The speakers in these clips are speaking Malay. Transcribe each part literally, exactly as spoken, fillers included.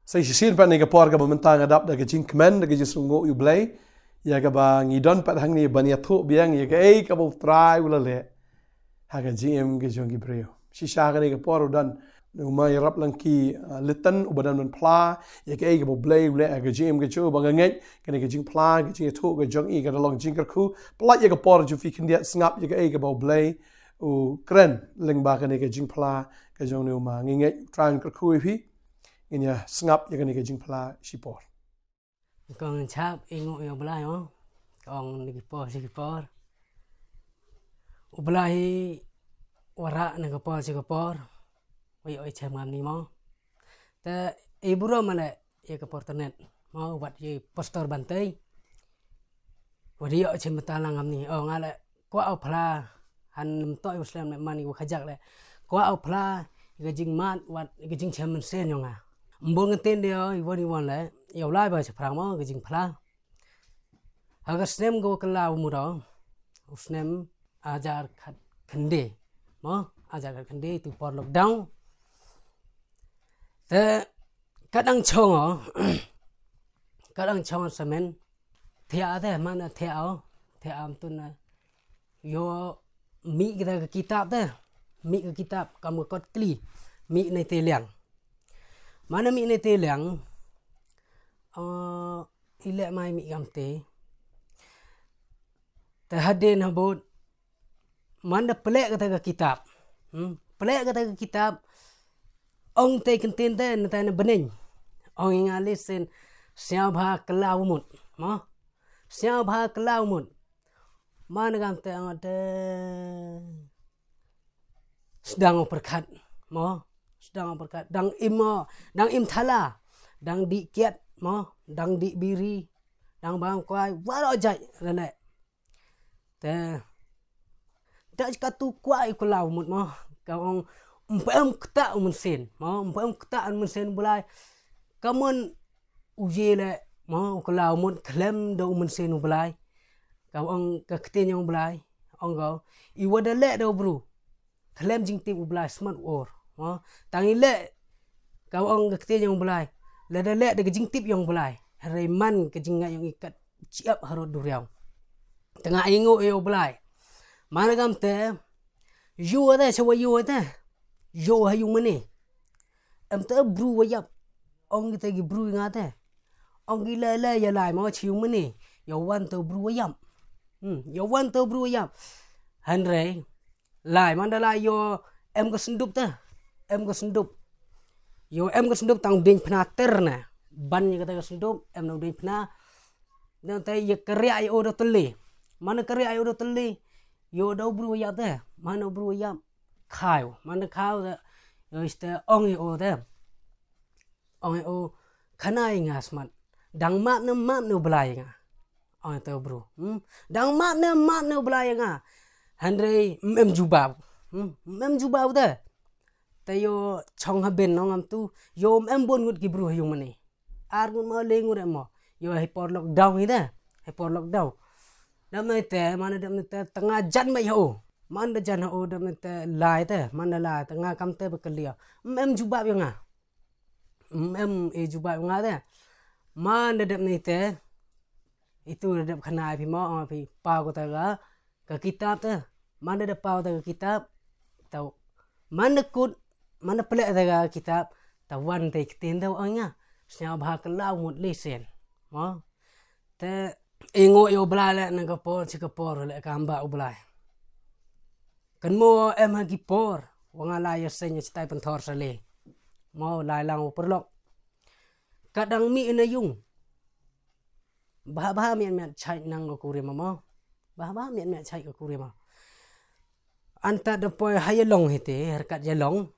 Saya sisir pa ni kapor ka mentang adap da kecing kemen da kecing sungo yu blay ya ka ba ngidon pat hang ni bania thu biang ya ka ei ka bo try ula le ha ka gm ke jong gibreo shisha ka ni kapor dan nu mai rap langki litan ubadan man pla ya ka ei ka bo blay ula ka gm ke chu ba ngai ka ni kecing pla ka jing thu ka jong i ka long jing ka khu pla ya kapor ju fi kindia sngap ya ka ei ka bo blay u kren leng ba ka ni kecing pla ka jong nu ma ngai ngai try ka khu fi inya sngap ya kan ke jing pla sipor con chap ingo yo bla yo con ni po si por ublai wara na ko po si ko por oi oi chem ngam ni mo ta e buro male ye ko portanet mo wat ye postor bantai wadi yo chem ta lang ngam ni o ngale ko au pla han to muslim mani ko khajak le ko au pla ke jing mat wat ke jing chem sen yo nga mbong ten dia iwan iwan le yo lai ba prang mo ke jing phla aga snem go kala mu do snem ajar khat khande mo ajar khat khande tu por lockdown te kadang chong o kadang chong semen thia de mana thia o thia am tu na yo mi kita kitab de mi ke kitab kamu kot kli mi nei te liang mana mi nete liang uh, ilek mai mi gamte te hadin habot mana pelek kata ke kitab hmm? pelek kata ke kitab ong te kentin te nata na bening ong ingalisin siap ha kelau mut mo siap ha kelau mut mana gamte angate sedang perkat mo sedang berkat dang im dang im thala dang di kiat mo dang di biri dang bang kwai waro jai rene te dak katu kwai kulau mut mo kaung umpem kta umun sen mo umpem kta umun sen bulai kamon ujele mo kulau mut klem do umun sen bulai kaung ka kten yang bulai onggo iwada le do bru klem jing ti bulai smart or oh tangi le kau ong ke yang belai le le de jing tip yang belai reman ke jing yang ikat siap harot duriau tengah ingo yo belai mana gam te yo ada sewa yo ada yo hayu mene em te bru wayap ong kita gi bru ngate ong gi le le ya lai ma chiu mene yo wan te bru wayap hmm yo wan te bru wayap hanre lai manda lai yo em ko sendup te em ko sendup yo em ko sendup tang ding phna ter na ban ni kata ko sendup em no ding phna na te ye kerya yo do tele mana kerya yo do tele yo do bru ya te mana bru ya khai mana khao de yo iste ong yo de ong yo khanai ngasmat dang mat na mat no blai nga ong te bru hm dang mat na mat no blai nga handre em jubab hm em jubab de tayo chong haben nong am tu yo em bon ngut gibru yung mani ar ngut ma le ngut mo yo he por lockdown ida he por lockdown dam nai te mana dam te tengah jan mai ho man da jan ho dam te lai te mana la tengah kam te bekelia em jubab yang a em e jubab nga de man da dam nai te itu dam khana pi mo pi pa ko ta ga ka kitab te mana da pa ta kitab tau mana kut mana pelak daga kitab tawan te kten daw anga snya bah kelau mut lesen mo te ingo yo blala na kapor si kapor le kamba ublai kan mo em ha gipor wanga la ya senya stai pentor sale mo lai lang perlok kadang mi na yung bah bah mian mian chai nang ko kurima mo bah bah mian mian chai ko kurima anta de poi hayalong hete harkat jalong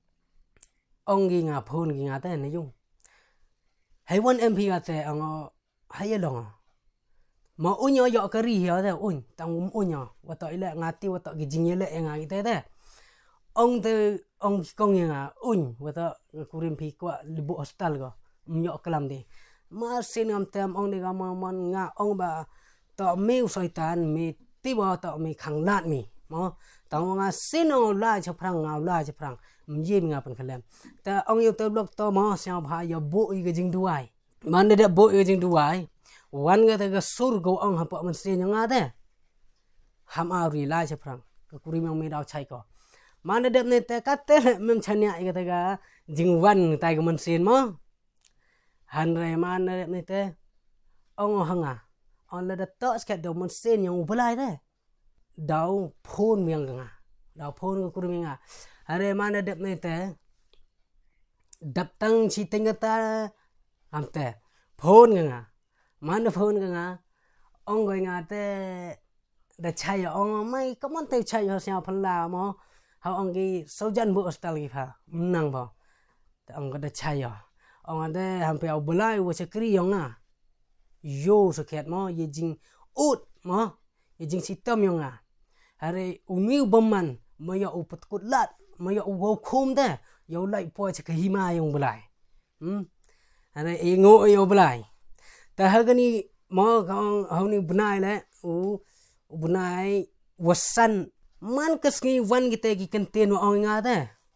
ong gi nga phun gi nga te na yung hay wan mp ga te ang hayalong ma unyo yo kari ya te un tang um unyo wa to ile ngati wa to gi jingle nga gi te te ong te ong kong nga un wa to kurim pi kwa libu hostel go myo kelam de ma sin am tem ong de ga ma man nga ong ba to me soitan me ti ba to me khang lat mi mo tang nga sin o la cha prang nga la cha prang mye mengapan kalam ta ong yo te blok to mo sia bha yo bo i ke jing duai man de bo i ke jing duai wan ga te ga sur go ong ha pa man se nga de ham a ri la che prang ka kuri mang me dau chai ko man de ne te ka te mem chania i ga te ga jing wan tai ga man sen mo han re man de ne te ong hanga on la de to skat do man sen yang ubelai de dau phone miang nga dau phone ko kuri nga are mana dep ne te dap tang chi ting ta am te phone nga mana phone nga ong goi nga te da chai ong mai ko mon te chai ho sia phla mo ha ong gi so jan bu hostel gi pha nang bo te ong ga da chai ong ade ham pe au bulai wo se kri yong nga yo so khet mo ye jing ut mo ye jing si tom yong nga are umi bomman mo ya upat kut lat mo ya ugo khum de yo lai po che ka hima yong bulai hm are e ngo yo bulai ta ha gani mo kong hau ni bunai le u bunai wasan man kas ngi wan gite gi kenten wa ong nga de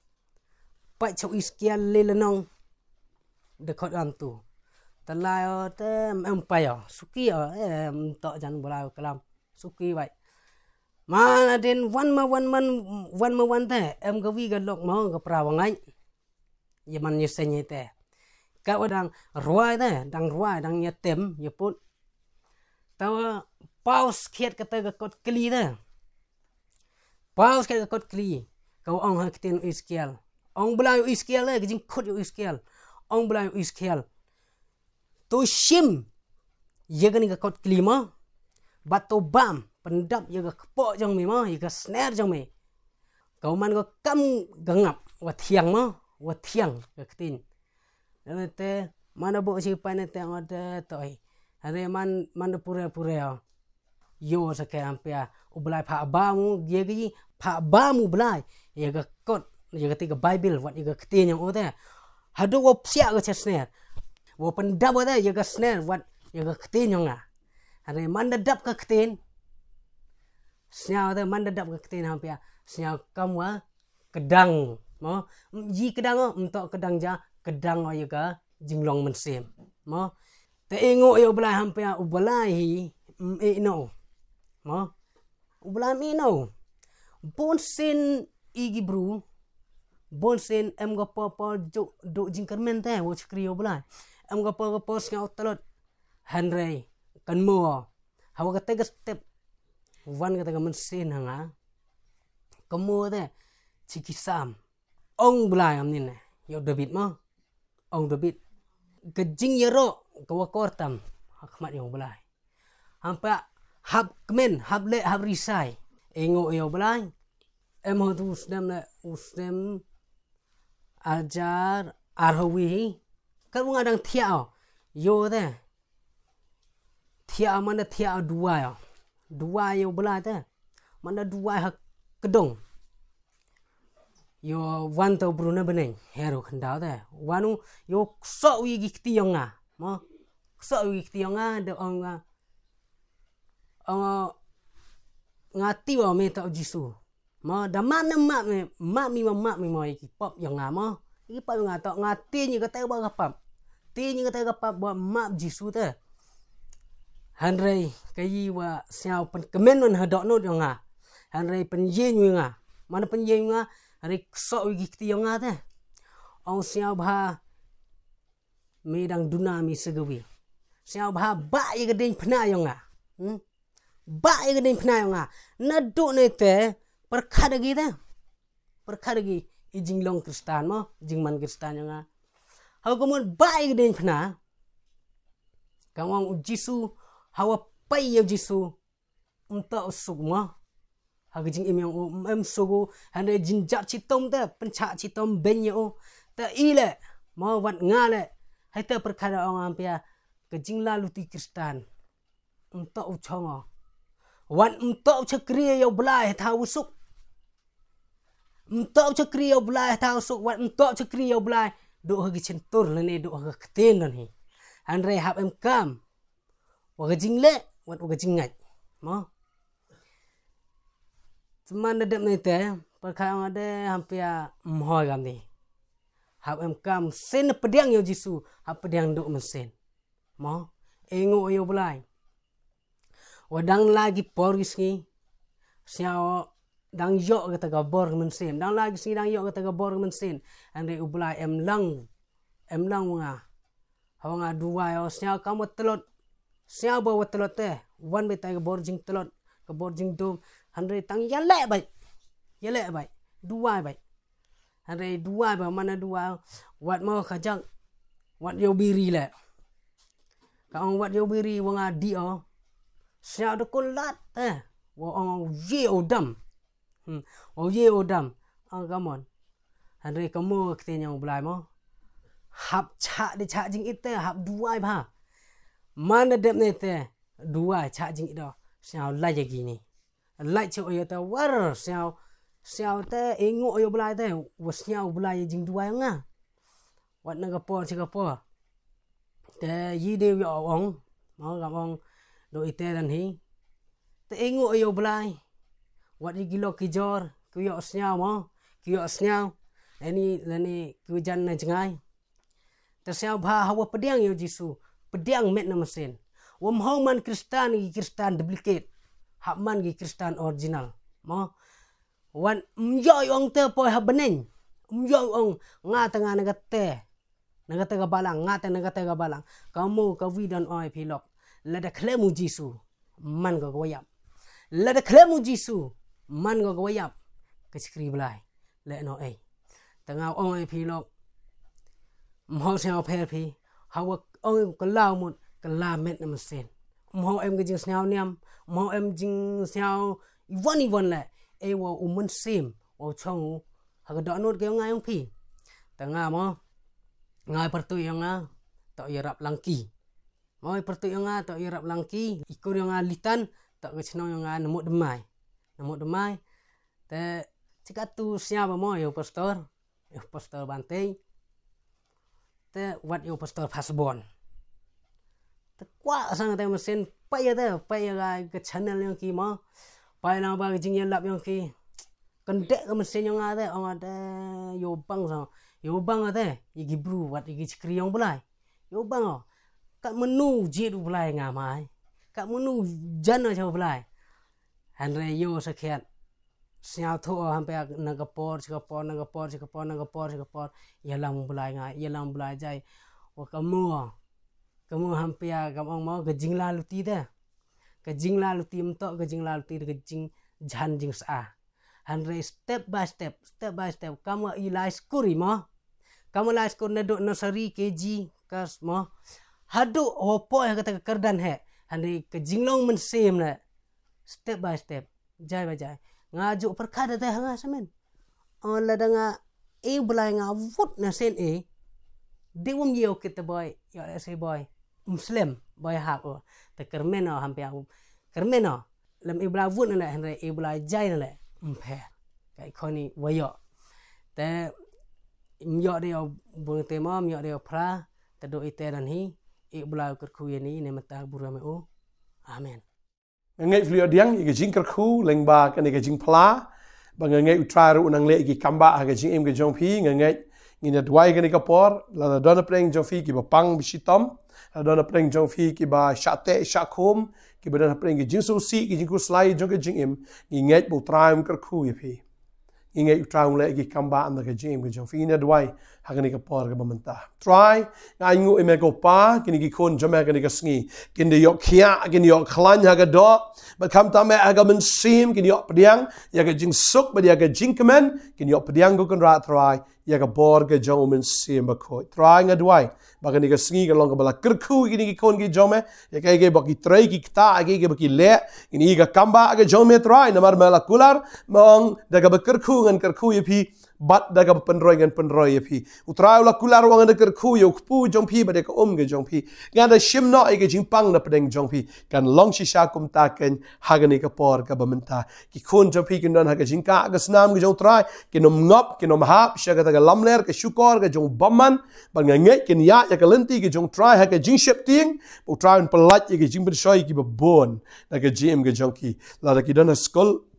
pa chau iskian le lenong de khot am tu ta lai o te em pa yo suki o em to jan bulai kalam suki bai mana den wan ma wan man wan ma wan te em ga wi ga lok mo ga pra wa ngai ye man ye se nye te ka wa dang ruai te dang ruai dang ye tem ye put ta paus khiet ka te ga kot kli te paus khiet ga kot kli ka ong ha kten iskial ong blai iskial le jing khot yo iskial ong blai iskial to shim ye ga ni ga kot kli mo bat to bam pendap ye ga kpo jong mi mo ye ga snare jong mi kau man ga kam ga ngap wa thiang mo wa thiang ga ktin ne te mana bo si pa ne te ngode toi are man man pure pure yo sa ke ampia ublai pha ba mu ye gi pha ba mu blai ye ga kot ye ga ti ga bible wat ye ga ktin yang o te hadu wo psia ga che snare wo pendap wa te ye ga snare wat ye ga ktin yang a are man dap ka ktin siao te man dap ka ktin hampia siao kamwa kedang mo ji kedang o mto kedang ja kedang o ye ga jinglong men sem mo te engo yo blai hampia ublai e no mo ublai mi no bon sen igi bru bon sen em go po po jo do jingkermen te wo chkri yo blai em go po po ngau talot hanre kan mo hawa ka te step wan ka te men sen hanga kamo te chikisam ong blai am nin yo david mo ong david gejing yero ka wa kortam hakmat yo blai hampa hab kemen hab le hab risai engo yo blai em ho tu usdem le usdem ajar arhawi kan ngadang thiao yo te thia mana thia dua yo dua yo blai te mana dua hak kedong yo wan to bruna beneng hero khandau te wanu yo so wi gi kti yonga mo so wi kti yonga de onga ong ngati wa me ta jisu mo da man na ma me ma mi ma ma mi mo ki pop yonga mo ki pop nga to ngati ni ka te ba ka pap ti ni ka te ka pap ba ma jisu te hanrei kai wa siao pen kemen non hadok no yonga hanrei pen ye nga mana pen ye nga hari so wi kti yonga te ong siao bha me dang duna mi segawi siao bha ba ye ga ding phna yonga hm ba ye ga ding phna yonga na do ne te perkhat gi te perkhat gi i jinglong kristan mo jingman kristan yonga hau komon ba ye ga ding phna kawang jisu hawa pai yo jisu unta usuk mo hag jing imyong o em sugu hande jinjat chitom te pencha chitom benyo ta ile mo wat ngale hai te perkara ong ampia ke jingla luti kristan unta uchongo wan unta chakri yo blai tha usuk unta chakri yo blai tha usuk wan unta chakri yo blai do hagi chentur lene do hag kten ni hanre hab em kam wa jingle wat wa jingat mo man de ne te perkara orang ada hampir mohon kami ni. Hab em kam sen pediang yo Jisu, hab pediang duk mesin. Mo, engok yo belai. Wadang lagi poris ni. Siao dang yok kata gabor mesin. Dang lagi sini dang yok kata gabor mesin. Ande ubelai em lang. Em lang nga. Hawa nga dua yo siao kamu telot. Siao bawa telot teh. Wan betai gabor jing telot. Gabor jing dum. Andre tang yalek baik. Yalek baik. Dua baik. Andre dua baik mana dua. Wat mau kajang. Wat yo biri le. Kau wat yo biri wang adi oh. Siao de kolat eh. Wang ye odam. Hmm. Oh ye odam. Ah come on. Andre kamu ketenya belai mo. Hab cak de cak jing ite hab dua ba. Mana dep ne te dua cak jing ito. Siao lai je gini. Lai cak yo te war siao siao te engok yo belai te. Was siao belai jing dua nga. Wat nagapo Singapore. Te yi de yo ong. Mo gamong do ite dan hi. Te engok yo belai. Wat di gilo kijor. Kuyo siao mo. Kuyo siao. Ini lani kujan na jengai. Tersiau bah hawa pediang yo Jisu. Pediang met na mesin. Wam hau man Kristan gi Kristan duplicate. Hak man gi Kristan original. Mo. Wan myo ong te poi ha beneng. Myo ong nga tengah negate. Negate ga balang, nga te negate ga balang. Kamu ka widan oi pilok. Lada klemu Jisu. Man go goyap. Lada klemu Jisu. Man go goyap. Keskri belai. Le no ei. Tengah oi pilok. Mho siao phe phi hawa ong ka lao mut ka la met na mesin mho em ke jing siao niam mho em jing siao ivon ivon la e wo umun sim wo chong ha ga do not ke ngai ong phi tanga mo ngai pertu yang nga to yarap langki mo pertu yang nga to yarap langki ikur yang litan to ke chno yang nga nemu demai nemu demai te cikatu siapa mo yo pastor yo pastor banteng te wat yo pastor pasbon te kwa sang te mesin paya te paya ga ke channel yang ki ma pai na ba jing yan lap yang ki kendek ke mesin yang ada ong ada yo bang sa yo bang ate i gibru wat i skri yang belai yo bang oh kat menu jedu belai ngamai kat menu jana cha belai andre yo sakhet siao tho hampe nagapor sikapor nagapor sikapor nagapor sikapor yalam belai ngai yalam belai jai wa kamu kamu hampe kamong mau ke jingla luti de ke jingla luti mto ke jingla luti ke jing jan jing sa andre step by step step by step kamu ilai skuri mo kamu lai skur neduk nursery kg kas mo hadu opo ya kata kerdan he andre ke jinglong men sem na step by step jai by jai ngajuk perkara teh nga semen on la danga e belai nga vut na sen e de wum yo kita boy yo say boy muslim boy hak o te kermeno hampe aku kermeno lem e belai vut na henre e belai jai na umpe kai khoni wayo te myo de bu te mo myo de pra te do ite dan hi e belai ker khu ni ne mata burame o amen ngai flio diang i jing ker khu leng ba ka ne ka jing pla ba ngai utra ru nang le ki kamba ha ka jing em ka jong phi ngai ngi na dwai ka ne ka por la da na preng jong phi ki ba pang bi shitom la da na preng jong phi ki ba shate shakhum ki ba na preng ki jing su si ki jing ku slai jong ka jing em ngi ngai bu tra em ker khu ye phi ngai utra le ki kamba am ka jing em ka jong phi na dwai ha ka ne ka por ka ba manta try ngai ngu em ko pa ki ni ki kon jom ka ne ka sngi kin de yok khia kin yok khlan ha ka do ba kam ta me aga men sim kin yok pediang ya ka jing suk ba ya ka jing kemen kin yok pediang ko kon ra try ya ka bor ka jong men sim ba ko try nga dwai ba ka ni ka sngi ka long ka bala ker khu ki ni ki kon ki jome ya ka ke ba ki trai ki ta ke ke ba ki le ni ka kamba ka jome try na mar mala kular mong da ka ba ker khu ngan ker khu ye phi bat daga penroy ngan penroy phi utra la kular wang da ker khu yo pu jong phi ba de ka om ge jong phi nga da shim no e ge jing pang na pedeng jong phi kan long shi sha kum ta ken hagani ka por ka ba menta ki khon jong phi kin don ha ge jing ka ga snam ge jong trai ki nom ngop ki nom hap sha ga da lamler ke shukor ge jong baman ba nga nge kin ya ya ka lenti ge jong trai ha ge jing shep ting utra un pelat ge jing ben shoy ki ba bon da ge jim ge jong ki la da ki don ha skol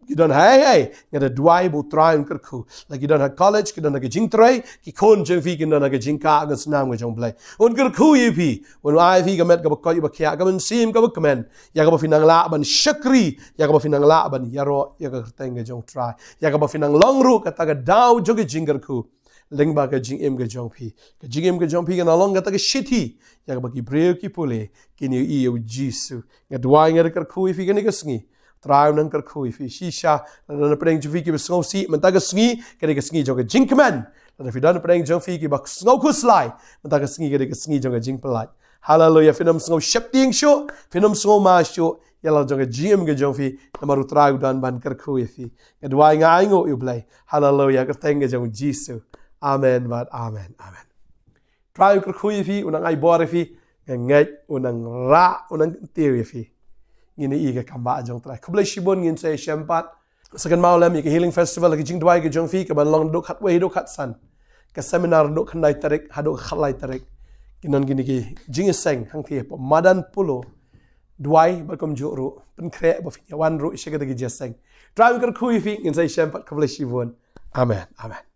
Gidon hai hai ngada duai bu try un kerku la gidon ha college gidon ha jing try ki kon jeng fi gidon ha jing ka ga snam ga jong play un kerku yi pi un ai fi ga met ga ba ko ba kya ga ban sim ga ba kamen ya ga ba finang la ban shakri ya ga ba finang la ban yaro ya ga teng ga jong try ya ga ba finang long ru ka ta ga daw jog ga jing kerku leng ba ga jing em ga jong pi ga jing em ga jong pi ga na long ga ta ga shiti ya ga ba ki breu ki pole ki ni i u jisu ga duai ngada kerku yi fi ga ni ga sngi Try nang kerkui fi shisha na preng ju fi ki besngau si man ta ga sngi ka ga sngi jong ga jing kman na fi dan preng jong fi ki bak snau ku slai man ta ga sngi ka ga sngi jong ga jing pelai hallelujah finam snau shep ting sho finam snau ma sho yala jong ga gm ga jong fi na maru try dan ban kerkui fi ga dwai nga ngo yu blai hallelujah ka teng ga jong jisu amen wat amen amen try kerkui fi unang ai bor fi ngai unang ra unang tiu fi ngini i ga kamba jong trai khublai shibon ngin se shampat second maulam i healing festival ki jing dwai ga jong fi ka ban long do khat we do khat san ka seminar do khandai tarik hado khalai tarik kinan gini ki jing seng hang thi po madan pulo dwai ba kom jo ro pen kre ba fi wan ro shega ga jeseng drive kar khui fi ngin se shampat khublai shibon amen amen